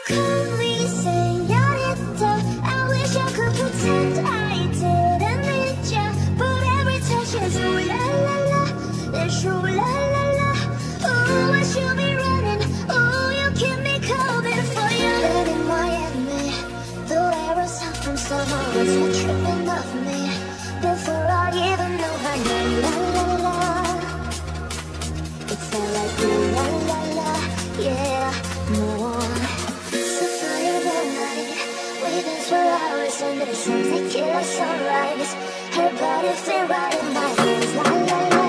call me señorita, I wish I could pretend I didn't need ya. But every touch is ooh la la la, it's ooh la la la. Ooh, I should be running, ooh, you keep me coming for you. But in Miami, the air was hot from summer, was you tripping off me before I even know her name. La la la, it felt like ooh la la la, yeah, more. Sapphire the night, we danced for hours under some tequila sunrise. Her body fit right in my hands, la la la.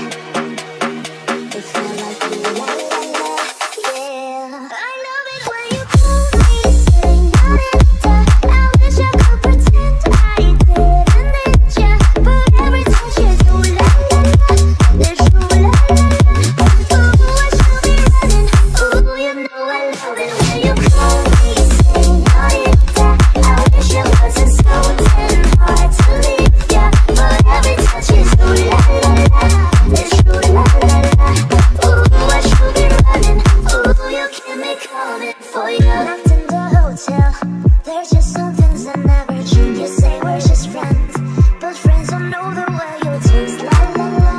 It felt like ooh la la la, yeah. I love it when you call me señorita. I wish I could pretend I didn't need ya. But every touch is ooh la la la, there's ooh la la la. Ooh, I should be running, ooh, you know I love it when you call me señorita. I wish it wasn't so damn hard to leave ya. But every touch is ooh la la la, there's ooh la la la. Ooh, I should be running, ooh, you keep me coming for you. Locked in the hotel, there's just some things that never change. You say we're just friends, but friends don't know the way you taste, la la la.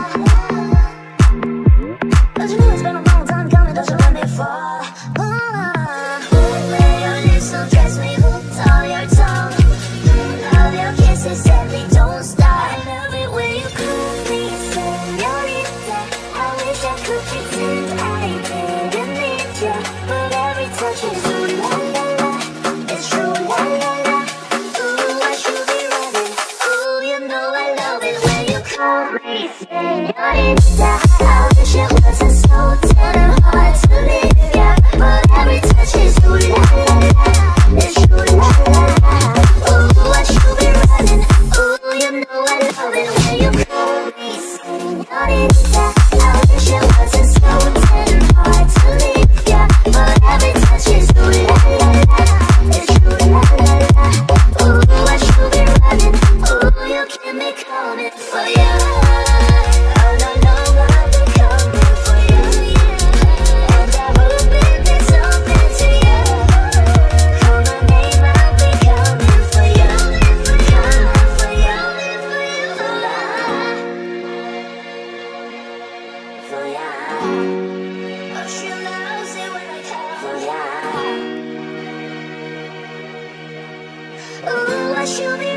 But you know it's been a long time coming, don't you let me fall. Where your lips don't dress me, hooked on your tongue. Love your kisses and they don't stop. I love it when you call me señorita. I wish I could pretend I didn't need ya. But every touch is ooh la la la, it's true la la la. Ooh, I should be running, ooh, you know I love it when you call me señorita. I wish it wasn't so damn hard to leave ya. But every touch is ooh la la la, it's true la la la. Ooh, I should be running, ooh, you know I love it when you call me señorita. I wish it wasn't so damn hard to leave ya. But every touch is ooh la la la, it's true la la la. Ooh, I should be running, ooh, you keep me coming for you. Oh no no, I'll be coming for you. And I will be something to you. Call my name, I'll be coming for you. Coming for you, for ya. Oh, she loves it when I call for ya. Ooh, I should be